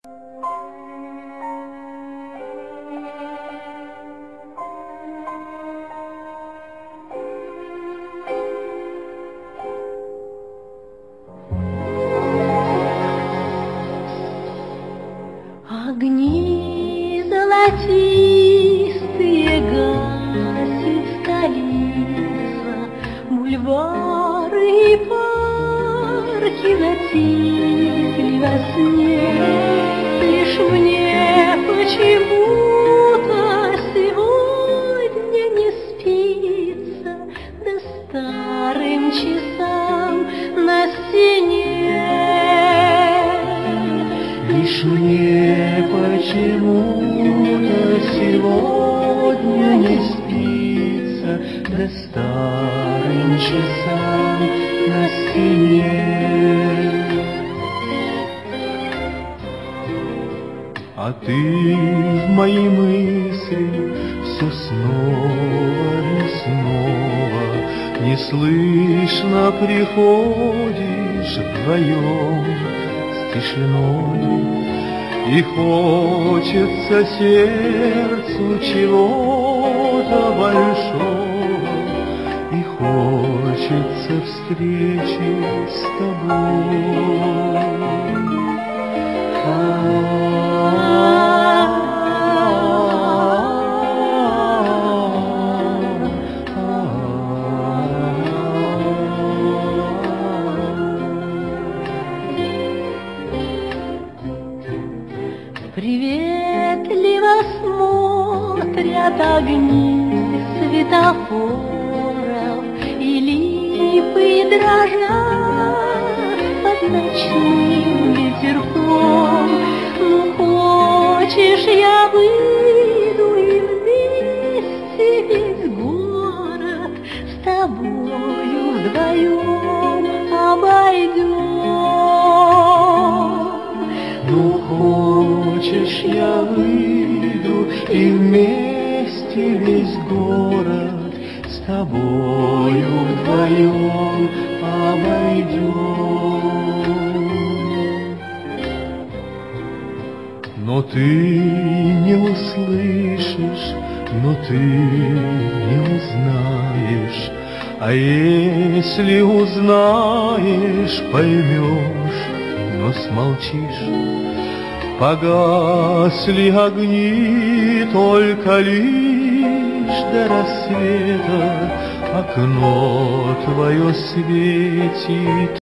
Огни золотистые гасит столица, бульвары и парки затихли во сне. Лишь мне почему-то сегодня не спится, да старым часам на стене. Лишь мне почему-то сегодня не спится, да старым часам на стене. А ты в мои мысли все снова и снова неслышно приходишь вдвоем с тишиной. И хочется сердцу чего-то большого, и хочется встречи с тобой. Приветливо смотрят огни светофоров, и липы дрожат под ночным ветерком. Ну, хочешь, я выйду и вместе весь город с тобою вдвоем обойдем. Ну, хочешь, я выйду и вместе весь город с тобою вдвоем обойдем. Но ты не услышишь, но ты не узнаешь, а если узнаешь, поймешь, но смолчишь. Погасли огни только лишь до рассвета, окно твое светит